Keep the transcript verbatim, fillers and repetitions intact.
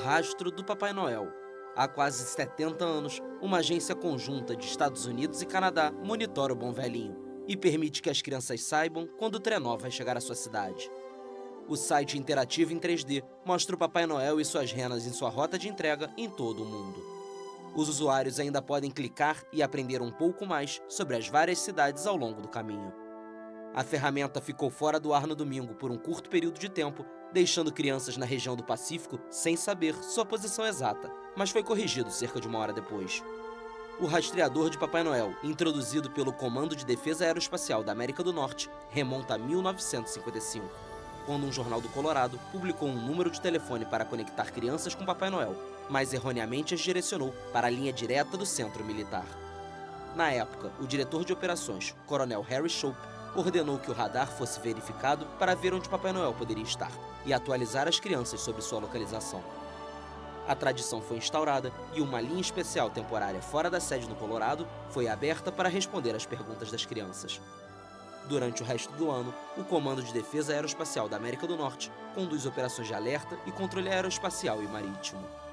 rastro do Papai Noel. Há quase setenta anos, uma agência conjunta de Estados Unidos e Canadá monitora o Bom Velhinho e permite que as crianças saibam quando o trenó vai chegar à sua cidade. O site interativo em três D mostra o Papai Noel e suas renas em sua rota de entrega em todo o mundo. Os usuários ainda podem clicar e aprender um pouco mais sobre as várias cidades ao longo do caminho. A ferramenta ficou fora do ar no domingo por um curto período de tempo, deixando crianças na região do Pacífico sem saber sua posição exata, mas foi corrigido cerca de uma hora depois. O rastreador de Papai Noel, introduzido pelo Comando de Defesa Aeroespacial da América do Norte, remonta a mil novecentos e cinquenta e cinco, quando um jornal do Colorado publicou um número de telefone para conectar crianças com Papai Noel, mas erroneamente as direcionou para a linha direta do centro militar. Na época, o diretor de operações, Coronel Harry Shope, ordenou que o radar fosse verificado para ver onde Papai Noel poderia estar e atualizar as crianças sobre sua localização. A tradição foi instaurada e uma linha especial temporária fora da sede no Colorado foi aberta para responder às perguntas das crianças. Durante o resto do ano, o Comando de Defesa Aeroespacial da América do Norte conduz operações de alerta e controle aeroespacial e marítimo.